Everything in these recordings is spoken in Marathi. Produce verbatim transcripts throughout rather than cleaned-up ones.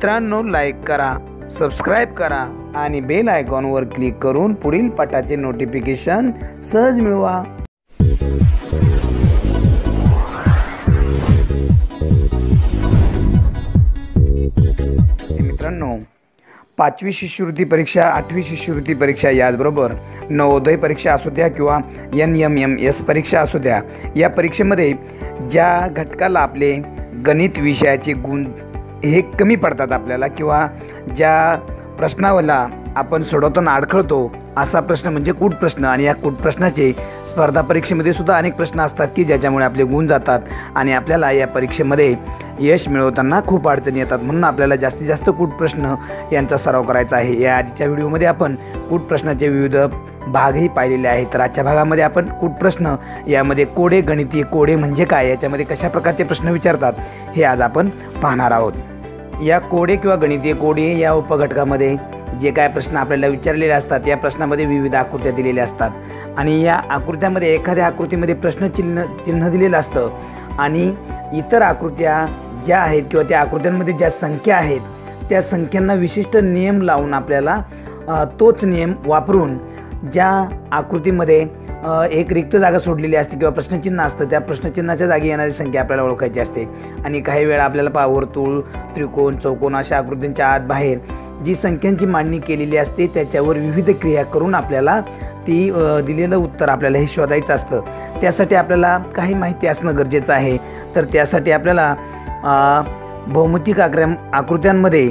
मित्रांनो, लाईक करा, सबस्क्राईब करा आणि बेल आयकॉनवर क्लिक करून पुढील पाठाचे नोटिफिकेशन सहज मिळवा। मित्रांनो, पाचवी शिष्यवृत्ती परीक्षा, आठवी शिष्यवृत्ती परीक्षा, याचबरोबर नवोदय परीक्षा असू द्या किंवा एन एम एम एस परीक्षा असू द्या, या परीक्षेमध्ये ज्या घटकाला आपले गणित विषयाचे गुण हे कमी पडतात आपल्याला, किंवा ज्या प्रश्नावला आपण सोडवताना अडखळतो असा प्रश्न म्हणजे कूट प्रश्न, आणि या कूट प्रश्नाचे स्पर्धा परीक्षेमध्ये सुद्धा अनेक प्रश्न असतात की ज्याच्यामुळे आपले गुण जातात आणि आपल्याला या परीक्षेमध्ये यश मिळवताना खूप अडचणी येतात। म्हणून आपल्याला जास्तीत जास्त कूट प्रश्न यांचा सराव करायचा आहे। या आजच्या व्हिडिओमध्ये आपण कूट प्रश्नाचे विविध भागही पाहिलेले आहेत। तर आजच्या भागामध्ये आपण कूट प्रश्न, यामध्ये कोडे, गणितीय कोडे म्हणजे काय, याच्यामध्ये कशा प्रकारचे प्रश्न विचारतात हे आज आपण पाहणार आहोत। या कोडे किंवा गणितीय कोडे या उपघटकामध्ये जे काय प्रश्न आपल्याला विचारलेले असतात, या प्रश्नामध्ये विविध आकृत्या दिलेल्या असतात आणि या आकृत्यामध्ये एखाद्या आकृतीमध्ये प्रश्न चिन्ह चिन्ह दिलेलं असतं आणि इतर आकृत्या ज्या आहेत किंवा त्या आकृत्यांमध्ये ज्या संख्या आहेत त्या संख्यांना विशिष्ट नियम लावून आपल्याला तोच नियम वापरून ज्या आकृतीमध्ये एक रिक्त जागा सोडलेली असते किंवा प्रश्नचिन्ह असतं, त्या प्रश्नचिन्हाच्या जागी येणारी संख्या आपल्याला ओळखायची असते। आणि काही वेळा आपल्याला पहा वर्तुळ, त्रिकोण, चौकोन अशा आकृतींच्या आत बाहेर जी संख्यांची मांडणी केलेली असते त्याच्यावर विविध क्रिया करून आपल्याला ती दिलेलं उत्तर आपल्याला हे शोधायचं असतं। त्यासाठी आपल्याला काही माहिती असणं गरजेचं आहे। तर त्यासाठी आपल्याला भौमितिक आकृत्या आकृत्यांमध्ये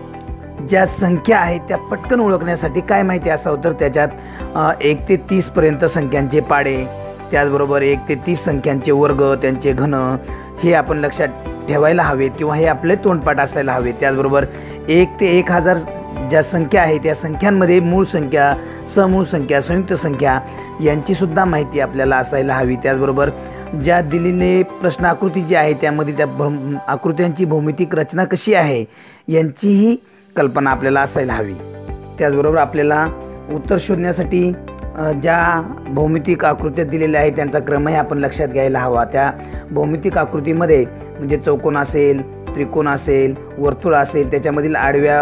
ज्या संख्या आहेत त्या पटकन ओळखण्यासाठी काय माहिती असावं, तर त्याच्यात एक ते तीसपर्यंत संख्यांचे पाडे, त्याचबरोबर एक ते तीस संख्यांचे वर्ग, त्यांचे घन हे आपण लक्षात ठेवायला हवेत किंवा हे आपले तोंडपाठ असायला हवे। त्याचबरोबर एक ते एक हजार ज्या संख्या आहेत त्या संख्यांमध्ये मूळ संख्या, समूळ संख्या, संयुक्त संख्या यांचीसुद्धा माहिती आपल्याला असायला हवी। त्याचबरोबर ज्या दिलेले प्रश्न आकृती जी आहे त्यामध्ये त्या आकृत्यांची भौमितिक रचना कशी आहे यांचीही कल्पना आपल्याला असायला हवी। त्याचबरोबर आपल्याला उत्तर शोधण्यासाठी ज्या भौमितिक आकृत्या दिलेल्या आहेत त्यांचा क्रमही आपण लक्षात घ्यायला हवा। त्या भौमितिक आकृतीमध्ये म्हणजे चौकोन असेल, त्रिकोण असेल, वर्तुळ असेल, त्याच्यामधील आडव्या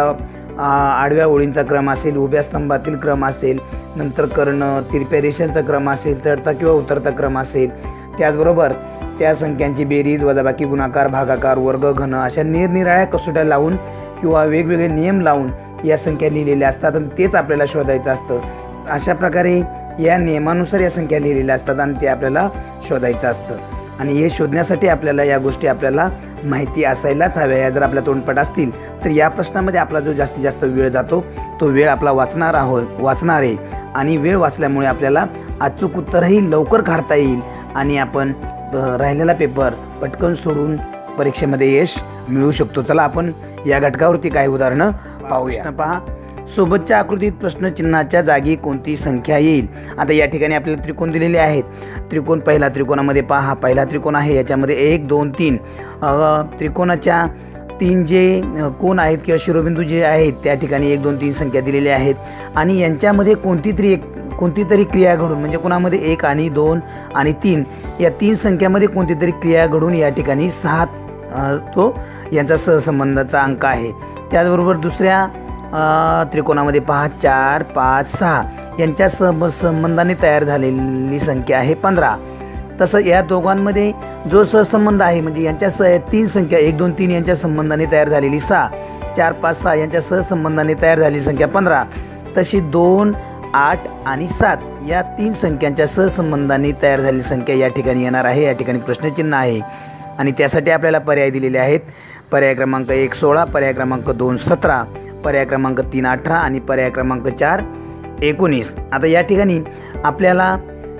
आडव्या ओळींचा क्रम असेल, उभ्या स्तंभातील क्रम असेल, नंतर कर्ण, तिरप्या रेषांचा क्रम असेल, चढता किंवा उतरता क्रम असेल, त्याचबरोबर त्या संख्यांची बेरीज, वजाबाकी, गुणाकार, भागाकार, वर्ग, घन अशा निरनिराळ्या कसोट्या लावून किंवा वेगवेगळे नियम लावून या संख्या लिहिलेल्या असतात आणि तेच आपल्याला शोधायचं असतं। अशा प्रकारे या नियमानुसार या संख्या लिहिलेल्या असतात आणि ते आपल्याला शोधायचं असतं। आणि हे शोधण्यासाठी आपल्याला या गोष्टी आपल्याला माहिती असायलाच हव्या। या जर आपल्या तोंडपाठ असतील तर या प्रश्नामध्ये आपला जो जास्तीत जास्त वेळ जातो तो वेळ आपला वाचणार आहोत वाचणार आहे आणि वेळ वाचल्यामुळे आपल्याला अचूक उत्तरही लवकर काढता येईल आणि आपण राहिलेला पेपर पटकन सोडून परीक्षेमध्ये यश मिळवू शकतो। चला आपण या घटकावरती काही उदाहरणं पाहूया। पहा, सोबतच्या आकृतीत प्रश्नचिन्हाच्या जागी कोणती संख्या येईल। आता या ठिकाणी आपल्याला त्रिकोण दिलेले आहेत। त्रिकोण, पहिला त्रिकोणामध्ये पहा, हा पहिला त्रिकोण आहे, याच्यामध्ये एक दोन तीन त्रिकोणाच्या तीन जे कोण आहेत किंवा शिरोबिंदू जे आहेत त्या ठिकाणी एक दोन तीन संख्या दिलेल्या आहेत आणि यांच्यामध्ये कोणती तरी एक कोणती तरी क्रिया घडून म्हणजे कोणामध्ये एक आणि दोन आणि तीन या तीन संख्यामध्ये कोणती तरी क्रिया घडून या ठिकाणी सहा तो यांचा सहसंबंधाचा अंक आहे। त्याचबरोबर दुसऱ्या त्रिकोणामध्ये पहा, चार, पाच, सहा यांच्या सम संबंधाने तयार झालेली संख्या आहे पंधरा। तसं या दोघांमध्ये जो सहसंबंध आहे म्हणजे यांच्या स तीन संख्या एक दोन तीन यांच्या संबंधाने तयार झालेली सहा, चार, पाच, सहा यांच्या सहसंबंधाने तयार झालेली संख्या पंधरा, तशी दोन, आठ आणि सात या तीन संख्यांच्या सहसंबंधाने तयार झालेली संख्या या ठिकाणी येणार आहे। या ठिकाणी प्रश्नचिन्ह आहे आणि त्यासाठी आपल्याला पर्याय दिलेले आहेत। पर्याय क्रमांक एक सोळा, पर्याय क्रमांक दोन सतरा, पर्याय क्रमांक तीन अठरा आणि पर्याय क्रमांक चार एकोणीस। आता या ठिकाणी आपल्याला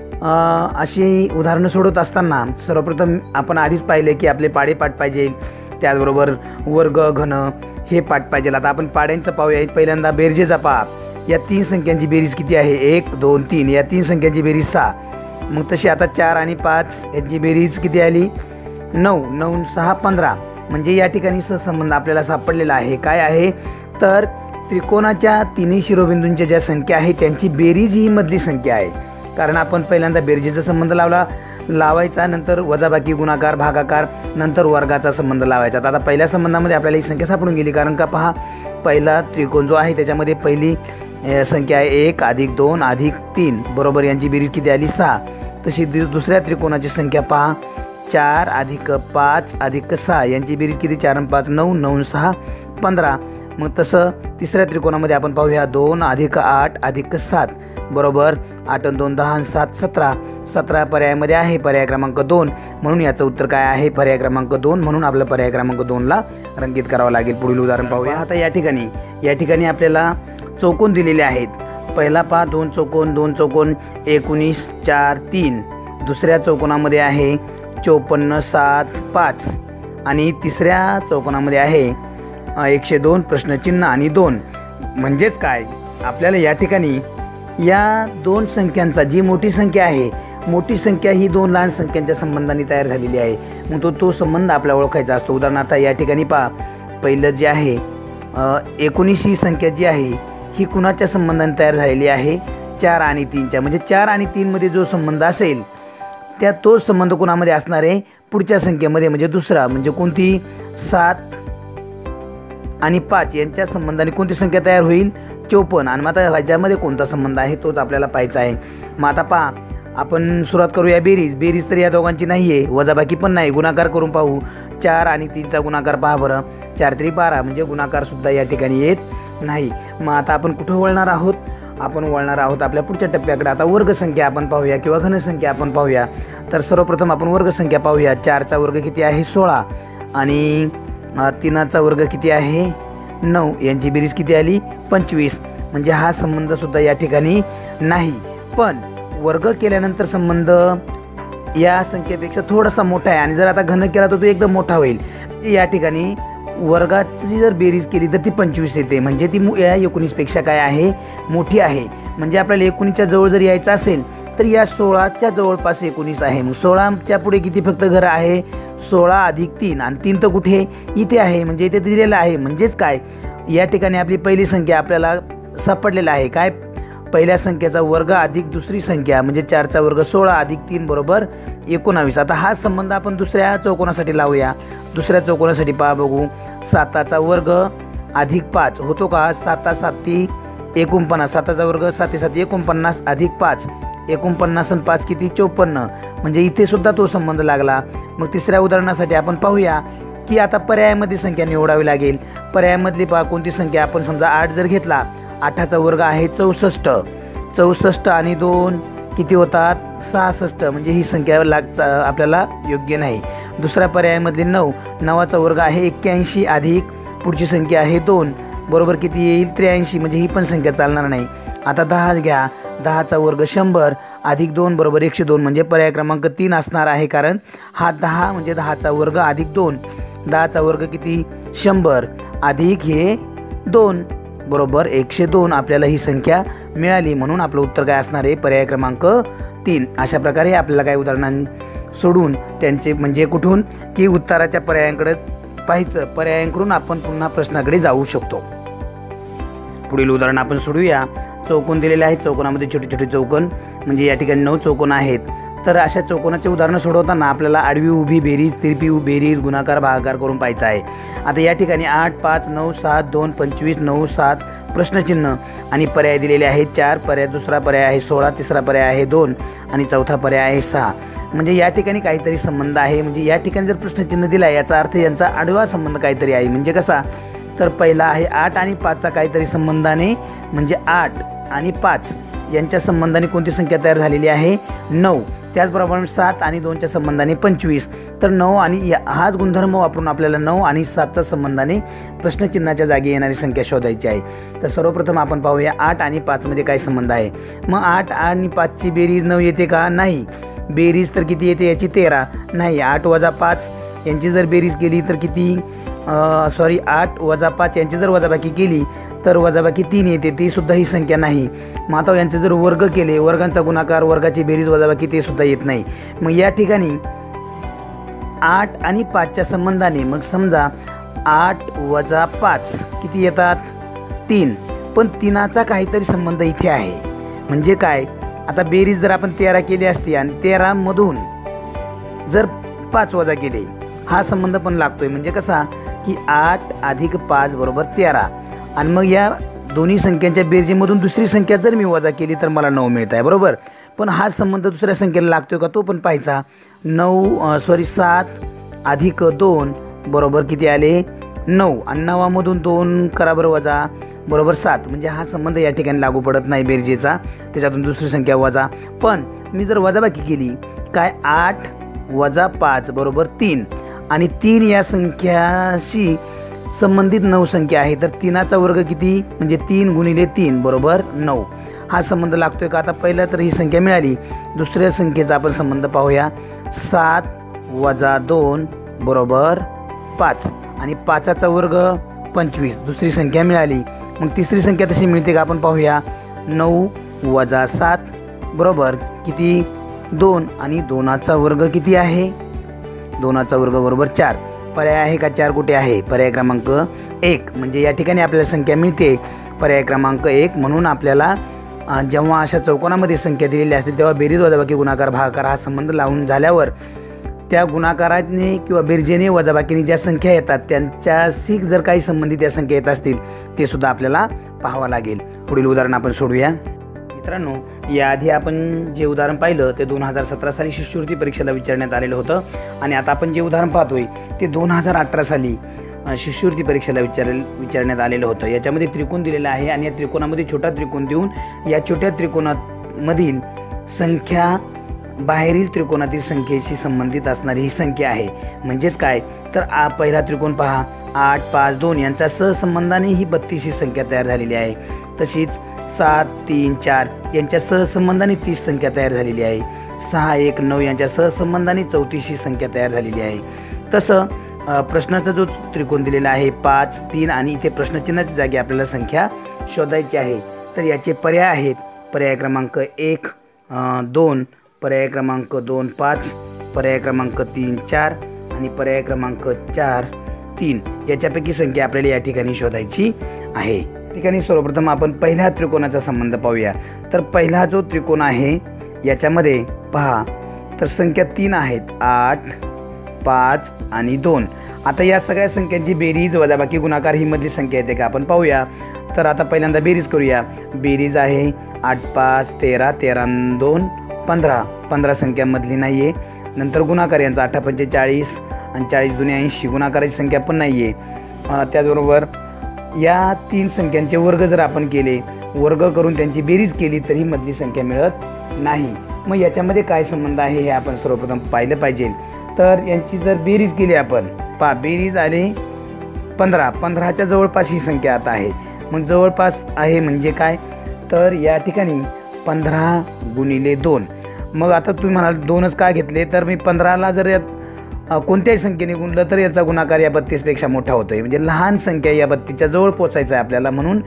अशी उदाहरणं सोडवत असताना सर्वप्रथम आपण आधीच पाहिले की आपले पाडे पाठ पाहिजे, त्याचबरोबर वर्ग, घन हे पाठ पाहिजे। आता आपण पाड्यांचं पाहूया। पहिल्यांदा बेरजेचा पहा, या तीन संख्यांची बेरीज किती आहे, एक दोन तीन, या तीन संख्यांची बेरीज सहा। मग तशी आता चार आणि पाच यांची बेरीज किती आली, नऊ, नऊ सहा पंधरा, म्हणजे या ठिकाणी सहसंबंध आपल्याला सापडलेला आहे। काय आहे तर त्रिकोणाच्या तिन्ही शिरोबिंदूंच्या ज्या संख्या आहेत त्यांची बेरीज ही मधली संख्या आहे, कारण आपण पहिल्यांदा बेरजेचा संबंध लावला लावायचा, नंतर वजाबाकी, गुणाकार, भागाकार, नंतर वर्गाचा संबंध लावायचा. आता पहिल्या संबंधामध्ये आपल्याला ही संख्या सापडून गेली, कारण का पहा पहिला त्रिकोण जो आहे त्याच्यामध्ये पहिली संख्या आहे एक अधिक दोन अधिक तीन बरोबर यांची बेरीज किती आली सहा. तशी दुसऱ्या त्रिकोणाची संख्या पहा चार अधिक पाच अधिक सहा यांची बेरीज किती चार आणि पाच नऊ, नऊ सहा पंधरा. मग तसं तिसऱ्या त्रिकोणामध्ये आपण पाहूया दोन अधिक आठ अधिक सात बरोबर आठ आणि दोन दहा आणि सात सतरा. सतरा पर्यायामध्ये आहे पर्याय क्रमांक दोन, म्हणून याचं उत्तर काय आहे पर्याय क्रमांक दोन. म्हणून आपलं पर्याय क्रमांक दोनला रंगीत करावं लागेल. पुढील उदाहरण पाहूया. आता या ठिकाणी या ठिकाणी आपल्याला चौकोन दिलेले आहेत. पहिला पहा दोन चौकोन दोन चौकोन एकोणीस चार तीन. दुसऱ्या चौकोनामध्ये आहे चौपन्न सात पाच आणि तिसऱ्या चौकोनामध्ये आहे एकशे दोन प्रश्नचिन्ह आणि दोन. म्हणजेच काय आपल्याला या ठिकाणी या दोन संख्यांचा जी मोठी संख्या आहे मोठी संख्या ही दोन लहान संख्यांच्या संबंधाने तयार झालेली आहे. मग तो तो संबंध आपल्याला ओळखायचा असतो. उदाहरणार्थ या ठिकाणी पहा पहिलं जे आहे एकोणीस ही संख्या जी आहे ही कुणाच्या संबंधाने तयार झालेली आहे चार आणि तीनच्या. म्हणजे चार आणि तीनमध्ये जो संबंध असेल त्या तो संबंध कोणामध्ये असणार आहे पुढच्या संख्येमध्ये, म्हणजे दुसरा म्हणजे कोणती सात आणि पाच यांच्या संबंधाने कोणती संख्या तयार होईल चौपन्न. आणि मग आता ह्याच्यामध्ये कोणता संबंध आहे तोच आपल्याला पाहायचा आहे. मग आता पहा आपण सुरुवात करूया बेरीज. बेरीज तर या दोघांची नाही आहे, वजाबाकी पण नाही. गुणाकार करून पाहू. चार आणि तीनचा गुणाकार पहा बरं, चार तरी बारा म्हणजे गुणाकारसुद्धा या ठिकाणी येत नाही. मग आता आपण कुठं वळणार आहोत आपण वळणार आहोत आपल्या पुढच्या टप्प्याकडे. आता वर्गसंख्या आपण पाहूया किंवा घनसंख्या आपण पाहूया. तर सर्वप्रथम आपण वर्गसंख्या पाहूया. चारचा वर्ग किती आहे सोळा आणि तीनाचा वर्ग किती आहे नऊ. यांची बेरीज किती आली पंचवीस. म्हणजे हा संबंधसुद्धा या ठिकाणी नाही. पण वर्ग केल्यानंतर संबंध या संख्येपेक्षा थोडासा मोठा आहे आणि जर आता घन केला तर तो एकदम मोठा होईल. या ठिकाणी वर्गाची जर बेरीज केली तर ती पंचवीस येते. म्हणजे ती या एकोणीसपेक्षा काय आहे मोठी आहे. म्हणजे आपल्याला एकोणीसच्या जवळ जर यायचं असेल तर या सोळाच्या जवळपास एकोणीस आहे. मग सोळाच्या पुढे किती फक्त घर आहे सोळा अधिक तीन आणि तीन तर कुठे इथे आहे म्हणजे इथे दिलेलं आहे. म्हणजेच काय या ठिकाणी आपली पहिली संख्या आपल्याला सापडलेला आहे काय पहिल्या संख्येचा वर्ग अधिक दुसरी संख्या म्हणजे चारचा वर्ग सोळा अधिक तीन बरोबर एकोणावीस. आता हा संबंध आपण दुसऱ्या चौकोनासाठी लावूया. दुसऱ्या चौकोनासाठी पहा बघू साताचा वर्ग अधिक पाच होतो का साता साती एकोणपन्नास. साताचा वर्ग साती साती एकोणपन्नास अधिक पाच एकोणपन्नास आणि पाच किती चौपन्न. म्हणजे इथे सुद्धा तो संबंध लागला. मग तिसऱ्या उदाहरणासाठी आपण पाहूया की आता पर्यायामध्ये संख्या निवडावी लागेल. पर्यायामधली पहा कोणती संख्या आपण समजा आठ जर घेतला आठाचा वर्ग आहे चौसष्ट. चौसष्ट आणि दोन किती होतात सहासष्ट. म्हणजे ही संख्या लाग आपल्याला योग्य नाही. दुसऱ्या पर्यायामधली नऊ नवाचा वर्ग आहे एक्क्याऐंशी अधिक पुढची संख्या आहे दोन बरोबर किती येईल त्र्याऐंशी. म्हणजे ही पण संख्या चालणार नाही. आता दहा घ्या दहाचा वर्ग शंभर अधिक दोन बरोबर एकशे दोन. म्हणजे पर्याय क्रमांक तीन असणार आहे कारण हा दहा म्हणजे दहाचा वर्ग अधिक दोन. दहाचा वर्ग किती शंभर अधिक हे दोन बरोबर एकशे दोन. आपल्याला ही संख्या मिळाली म्हणून आपलं उत्तर काय असणार आहे पर्याय क्रमांक तीन. अशा प्रकारे आपल्याला काही उदाहरणां सोडून त्यांचे म्हणजे कुठून की उत्तराच्या पर्यायांकडे पाहायचं. पर्यायांकडून आपण पुन्हा प्रश्नाकडे जाऊ शकतो. पुढील उदाहरण आपण सोडूया. चौकोन दिलेले आहेत. चौकोनामध्ये छोटे छोटे चौकोन म्हणजे या ठिकाणी नऊ चौकोन आहेत. तर अशा चौकोनाचे उदाहरणं सोडवताना आपल्याला आडवी उभी बेरीज तिरपी बेरीज गुणाकार भागाकार करून पाहायचा आहे. आता या ठिकाणी आठ पाच नऊ सात दोन पंचवीस नऊ सात प्रश्नचिन्ह आणि पर्याय दिलेले आहेत चार. पर्याय दुसरा पर्याय आहे सोळा. तिसरा पर्याय आहे दोन आणि चौथा पर्याय आहे सहा. म्हणजे या ठिकाणी काहीतरी संबंध आहे. म्हणजे या ठिकाणी जर प्रश्नचिन्ह दिला याचा अर्थ यांचा आडवा संबंध काहीतरी आहे. म्हणजे कसा तर पहिला आहे आठ आणि पाचचा काहीतरी संबंधाने म्हणजे आठ आणि पाच यांच्या संबंधाने कोणती संख्या तयार झालेली आहे नऊ. त्याचप्रमाणे सात आणि दोनच्या संबंधाने पंचवीस. तर नऊ आणि हाच गुणधर्म वापरून आपल्याला नऊ आणि सातच्या संबंधाने प्रश्नचिन्हाच्या जागी येणारी संख्या शोधायची आहे. तर सर्वप्रथम आपण पाहूया आठ आणि पाचमध्ये काय संबंध आहे. मग आठ आणि पाचची बेरीज नऊ येते का नाही. बेरीज तर किती येते याची तेरा नाही. आठ वजा पाच यांची जर बेरीज केली तर किती सॉरी आठ वजा पाच यांची जर वजाबाकी केली तर वजाबाकी तीन येते. ती सुद्धा ही संख्या नाही. मग आता यांचे जर वर्ग केले वर्गांचा गुणाकार वर्गाची बेरीज वजाबाकी ते सुद्धा येत नाही. मग या ठिकाणी आठ आणि पाचच्या संबंधाने मग समजा आठ वजा पाच किती येतात तीन. पण तीनाचा काहीतरी संबंध इथे आहे. म्हणजे काय आता बेरीज जर आपण तेरा केली असती आणि तेरामधून जर पाच वजा केले हा संबंध पण लागतोय, म्हणजे कसा की आठ अधिक पाच बरोबर तेरा, आणि मग या दोन्ही संख्यांच्या बेरजेमधून दुसरी संख्या जर मी वजा केली तर मला नऊ मिळत आहे, बरोबर. पण हा संबंध दुसऱ्या संख्येला लागतोय का तो पण पाहायचा. नऊ सॉरी सात अधिक दोन बरोबर किती आले नऊ, आणि नवामधून दोन करा बरं वजा बरोबर सात, म्हणजे हा संबंध या ठिकाणी लागू पडत नाही बेरजेचा, त्याच्यातून दुसरी संख्या वजा. पण मी जर वजाबाकी केली काय आठ वजा पाच बरोबर तीन, आणि तीन या संख्याशी संबंधित नऊ संख्या आहे, तर तीनाचा वर्ग किती म्हणजे तीन गुणिले तीन बरोबर नऊ, हा संबंध लागतोय का. आता पहिला तर ही संख्या मिळाली, दुसऱ्या संख्येचा आपण संबंध पाहूया. सात वजा दोन बरोबर पाच, आणि पाचाचा वर्ग पंचवीस, दुसरी संख्या मिळाली. मग तिसरी संख्या तशी मिळते का आपण पाहूया. नऊ वजा सात बरोबर किती दोन, आणि दोनाचा वर्ग किती आहे दोनाचा वर्ग बरोबर चार. पर्याय आहे का चार कुठे आहे, पर्याय क्रमांक एक, म्हणजे या ठिकाणी आपल्याला संख्या मिळते पर्याय क्रमांक एक. म्हणून आपल्याला जेव्हा अशा चौकोनामध्ये संख्या दिलेली असते तेव्हा बेरीज वजाबाकी गुणाकार भागाकार हा संबंध लावून झाल्यावर त्या गुणाकाराने किंवा बेरजेने वजाबाकीने ज्या संख्या येतात त्यांच्याशी जर काही संबंधित या संख्या येत असतील ते सुद्धा आपल्याला पाहावं लागेल. पुढील उदाहरण आपण सोडूया. मित्रांनो, याआधी आपण जे उदाहरण पाहिलं ते दोन हजार सतरा साली शिष्यवृत्ती परीक्षेला विचारण्यात आलेलं होतं, आणि आता आपण जे उदाहरण पाहतोय ते दोन हजार अठरा साली शिष्यवृत्ती परीक्षेला विचार विचारण्यात आलेलं होतं. याच्यामध्ये त्रिकोण दिलेला आहे, आणि या त्रिकोणामध्ये छोटा त्रिकोण देऊन या छोट्या त्रिकोणामधील संख्या बाहेरील त्रिकोणातील संख्येशी संबंधित असणारी ही संख्या आहे. म्हणजेच काय तर आ पहिला त्रिकोण पहा, आठ पाच दोन यांच्या सहसंबंधाने ही बत्तीस ही संख्या तयार झालेली आहे. तशीच सात तीन चार यांच्या सहसंबंधाने तीस संख्या तयार झालेली आहे. सहा एक नऊ यांच्या सहसंबंधाने चौतीस ही संख्या तयार झालेली आहे. तसं प्रश्नाचा जो त्रिकोण दिलेला आहे पाच तीन, आणि इथे प्रश्नचिन्हाच्या जागी आपल्याला संख्या शोधायची आहे. तर याचे पर्याय आहेत पर्याय क्रमांक एक दोन, पर्याय क्रमांक दोन पाच, पर्याय क्रमांक तीन चार, आणि पर्याय क्रमांक चार तीन. याच्यापैकी संख्या आपल्याला या ठिकाणी शोधायची आहे. ठिकाणी सर्वप्रथम आपण पहिल्या त्रिकोणाचा संबंध पाहूया. तर पहिला जो त्रिकोण आहे याच्यामध्ये पहा तर संख्या तीन आहेत, आठ पाच आणि दोन. आता या सगळ्या संख्यांची बेरीज वजाबाकी गुणाकार ही मधली संख्या येते का आपण पाहूया. तर आता पहिल्यांदा बेरीज करूया. बेरीज आहे आठ पाच तेरा, तेरा दोन पंधरा, पंधरा संख्यामधली नाही आहे. नंतर गुणाकार यांचा अठरा पंचेचाळीस आणि चाळीस दुने ऐंशी, गुणाकाराची संख्या पण नाही आहे. त्याचबरोबर या तीन संख्यांचे वर्ग जर आपण केले, वर्ग करून त्यांची बेरीज केली तरी मधली संख्या मिळत नाही. मग याच्यामध्ये काय संबंध आहे हे आपण सर्वप्रथम पाहिलं पाहिजे. तर यांची जर बेरीज केली आपण पहा, बेरीज आले पंधरा, पंधराच्या जवळपास ही संख्या आता आहे. मग जवळपास आहे म्हणजे काय तर या ठिकाणी पंधरा गुणिले दोन. मग आता तुम्ही म्हणाल दोनच का घेतले, तर मी पंधराला जर कोणत्याही संख्येने गुणलं तर याचा गुणाकार या बत्तीसपेक्षा मोठा होतो आहे, म्हणजे लहान संख्या या बत्तीसच्या जवळ पोचायचं आहे आपल्याला म्हणून.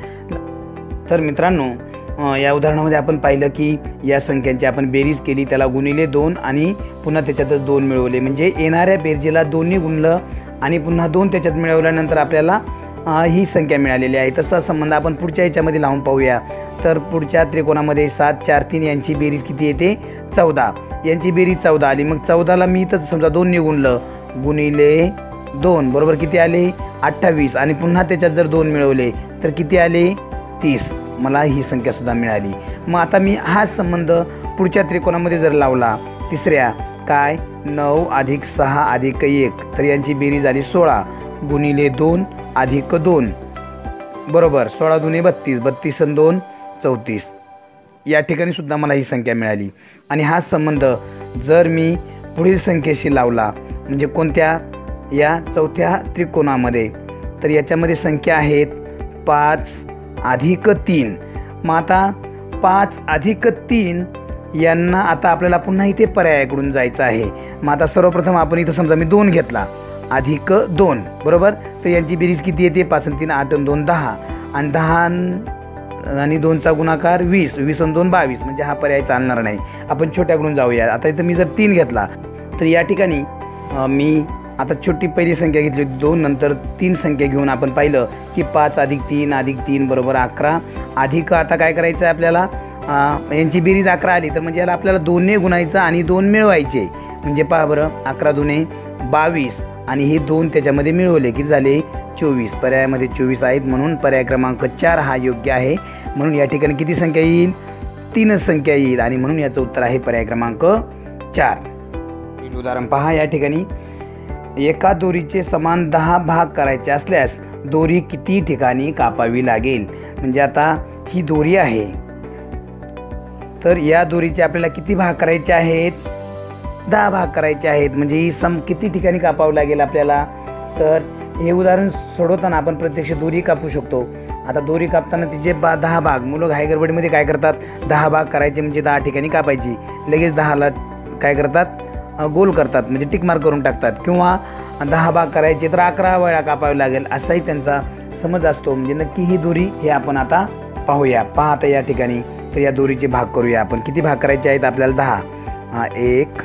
तर मित्रांनो, या उदाहरणामध्ये आपण पाहिलं की या संख्यांची आपण बेरीज केली, त्याला गुणिले दोन आणि पुन्हा त्याच्यातच दोन मिळवले, म्हणजे येणाऱ्या बेरजेला दोन्ही गुणलं आणि पुन्हा दोन त्याच्यात मिळवल्यानंतर आपल्याला ही संख्या मिळालेली आहे. तसा संबंध आपण पुढच्या याच्यामध्ये लावून पाहूया. तर पुढच्या त्रिकोणामध्ये सात चार तीन यांची बेरीज किती येते चौदा, यांची बेरीज चौदा आली. मग चौदाला मी तर समजा दोनने गुणलं, गुणिले दोन बरोबर किती आले अठ्ठावीस, आणि पुन्हा त्याच्यात जर दोन मिळवले तर किती आले तीस, मला ही संख्यासुद्धा मिळाली. मग आता मी हाच संबंध पुढच्या त्रिकोणामध्ये जर लावला तिसऱ्या काय नऊ अधिक सहा अधिक एक, तर यांची बेरीज आली सोळा, गुणिले दोन अधिक दोन बरोबर सोळा दुने बत्तीस, बत्तीस आणि दोन चौतीस. या ठिकाणी सुद्धा मला ही संख्या मिळाली. आणि हा संबंध जर मी पुढील संख्येशी लावला म्हणजे कोणत्या या चौथ्या त्रिकोणामध्ये, तर याच्यामध्ये संख्या आहेत पाच अधिक तीन. मग आता पाच अधिक तीन यांना आता आपल्याला पुन्हा इथे पर्यायाकडून जायचं आहे. मग आता सर्वप्रथम आपण इथं समजा मी दोन घेतला अधिक दोन बरोबर, तर यांची बेरीज किती येते पाच आणि तीन आठ आणि दोन दहा, आणि दहा आणि दोनचा गुणाकार वीस, वीस आणि दोन बावीस, म्हणजे हा पर्याय चालणार नाही. आपण छोट्याकडून जाऊया. आता इथं मी जर तीन घेतला तर या ठिकाणी मी आता छोटी पहिली संख्या घेतली दोन, नंतर तीन संख्या घेऊन आपण पाहिलं की पाच अधिक तीन अधिक तीन बरोबर अकरा, अधिक आता काय करायचं आहे आपल्याला यांची बेरीज अकरा आली, तर म्हणजे याला आपल्याला दोनने गुणायचं आणि दोन मिळवायचे. म्हणजे पहा बरं, अकरा दुने बावीस आणि हे दोन त्याच्यामध्ये मिळवले की झाले चोवीस. पर्यायामध्ये चोवीस आहेत म्हणून पर्याय क्रमांक चार हा योग्य आहे. म्हणून या ठिकाणी किती संख्या येईल? तीनच संख्या येईल आणि म्हणून याचं उत्तर आहे पर्याय क्रमांक चार. पहिलं उदाहरण पहा. या ठिकाणी एका दोरीचे समान दहा भाग करायचे असल्यास दोरी किती ठिकाणी कापावी लागेल? म्हणजे आता ही दोरी आहे, तर या दोरीचे आपल्याला किती भाग करायचे आहेत? दहा भाग करायचे आहेत. म्हणजे ही सम किती ठिकाणी कापावं लागेल आपल्याला? तर हे उदाहरण सोडवताना आपण प्रत्यक्ष दोरी कापू शकतो. आता दोरी कापताना तिचे बा दहा भाग, मुलं घाई गडबडीमध्ये काय करतात, दहा भाग करायचे म्हणजे दहा ठिकाणी कापायची, लगेच दहाला काय करतात, गोल करतात, म्हणजे टिक मार्क करून टाकतात. किंवा दहा भाग करायचे तर अकरा वेळा कापावे लागेल असाही त्यांचा समज असतो. म्हणजे नक्की ही दोरी हे आपण आता पाहूया. पहा आता या ठिकाणी तर या दोरीचे भाग करूया आपण. किती भाग करायचे आहेत आपल्याला? दहा. एक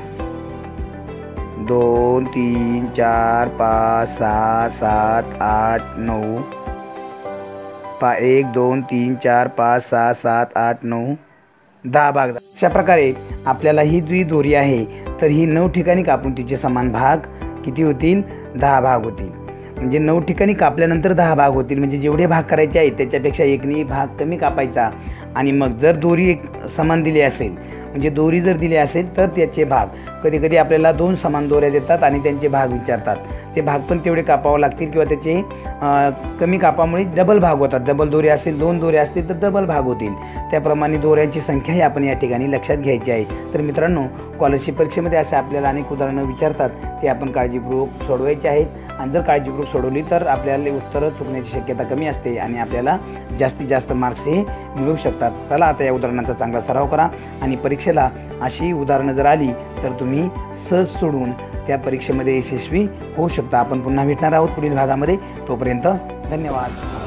दोन तीन चार पाच सहा सात आठ नऊ. पा एक दोन तीन चार पाच सहा सात आठ नऊ दहा भाग. अशा प्रकारे आपल्याला ही जी दोरी आहे तर ही नऊ ठिकाणी कापून तिचे समान भाग किती होतील? दहा भाग होतील. म्हणजे नऊ ठिकाणी कापल्यानंतर दहा भाग होतील. म्हणजे जेवढे भाग करायचे आहेत त्याच्यापेक्षा एकनी भाग कमी कापायचा. आणि मग जर दोरी एक समान दिली असेल, म्हणजे दोरी जर दिली असेल तर त्याचे भाग, कधी कधी आपल्याला दोन समान दोऱ्या देतात आणि त्यांचे भाग विचारतात, ते भाग पण तेवढे कापावं लागतील किंवा त्याचे कमी कापामुळे डबल भाग होतात. डबल दोरी असेल, दोन दोरे असतील तर डबल भाग होतील. त्याप्रमाणे दोऱ्यांची संख्याही आपण या ठिकाणी लक्षात घ्यायची आहे. तर मित्रांनो, स्कॉलरशिप परीक्षेमध्ये असे आपल्याला अनेक उदाहरणं विचारतात, ते आपण काळजीपूर्वक सोडवायचे आहेत. आणि जर काळजीपूर्वक सोडवली तर आपल्याला उत्तरं चुकण्याची शक्यता कमी असते आणि आपल्याला जास्तीत जास्त मार्क्स हे मिळू शकतात. चला आता या उदाहरणाचा चांगला सराव करा आणि परीक्षेला अशी उदाहरणं जर आली तर तुम्ही सहज सोडून त्या परीक्षेमध्ये यशस्वी होऊ शकता. आपण पुन्हा भेटणार आहोत पुढील भागामध्ये. तोपर्यंत धन्यवाद.